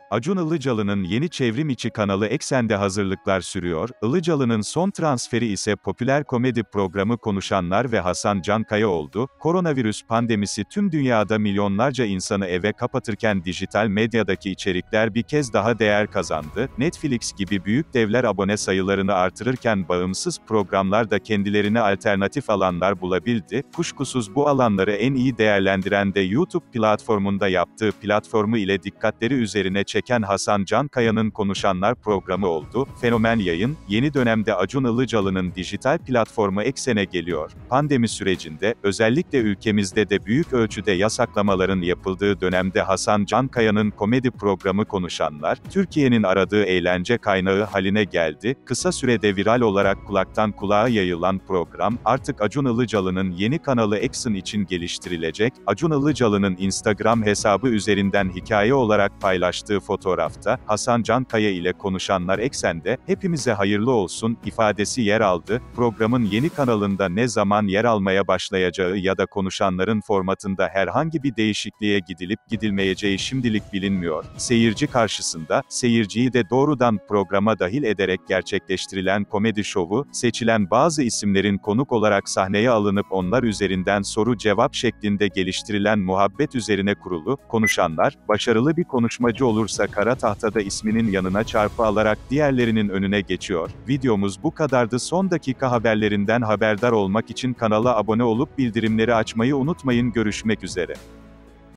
Acun Ilıcalı'nın yeni çevrim içi kanalı Eksen'de hazırlıklar sürüyor. Ilıcalı'nın son transferi ise popüler komedi programı Konuşanlar ve Hasan Can Kaya oldu. Koronavirüs pandemisi tüm dünyada milyonlarca insanı eve kapatırken dijital medyadaki içerikler bir kez daha değer kazandı. Netflix gibi büyük devler abone sayılarını artırırken bağımsız programlar da kendilerine alternatif alanlar bulabildi. Kuşkusuz bu alanları en iyi değerlendiren de YouTube platformunda yaptığı platformu ile dikkatleri üzerine çeken Hasan Can Kaya'nın Konuşanlar programı oldu. Fenomen yayın, yeni dönemde Acun Ilıcalı'nın dijital platformu Eksen'e geliyor. Pandemi sürecinde, özellikle ülkemizde de büyük ölçüde yasaklamaların yapıldığı dönemde Hasan Can Kaya'nın komedi programı Konuşanlar, Türkiye'nin aradığı eğlence kaynağı haline geldi. Kısa sürede viral olarak kulaktan kulağa yayılan program, artık Acun Ilıcalı'nın yeni kanalı Eksen için geliştirilecek. Acun Ilıcalı'nın Instagram hesabı üzerinden hikaye olarak paylaştığı fotoğrafta, Hasan Can Kaya ile Konuşanlar Eksen'de, "Hepimize hayırlı olsun" ifadesi yer aldı. Programın yeni kanalında ne zaman yer almaya başlayacağı ya da konuşanların formatında herhangi bir değişikliğe gidilip gidilmeyeceği şimdilik bilinmiyor. Seyirci karşısında, seyirciyi de doğrudan programa dahil ederek gerçekleştirilen komedi şovu, seçilen bazı isimlerin konuk olarak sahneye alınıp onlar üzerinden soru-cevap şeklinde geliştirilen muhabbet üzerine kurulu. Konuşanlar, başarılı bir konuşmacı olursa kara tahtada isminin yanına çarpı alarak diğerlerinin önüne geçiyor. Videomuz bu kadardı. Son dakika haberlerinden haberdar olmak için kanala abone olup bildirimleri açmayı unutmayın. Görüşmek üzere.